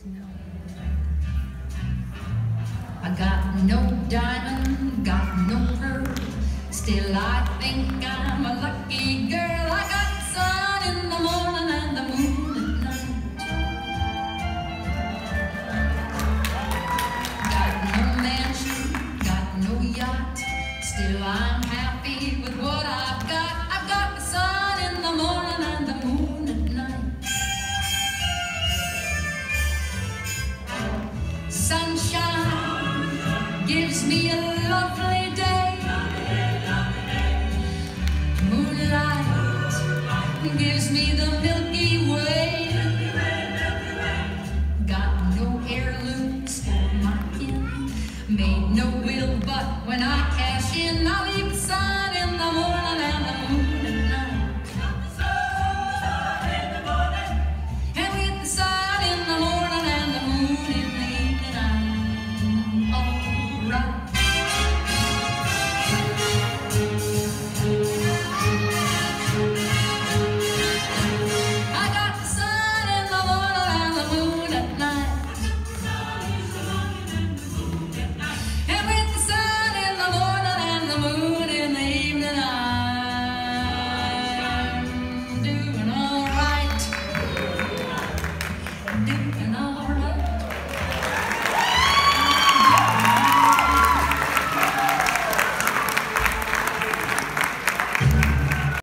I got no diamond, got no pearl, still I think I'm a lucky girl. I got sun in the morning and the moon at night. Got no mansion, got no yacht, still I'm happy with what I've got. I've got the sun in the morning and the moon at night. Sunshine gives me a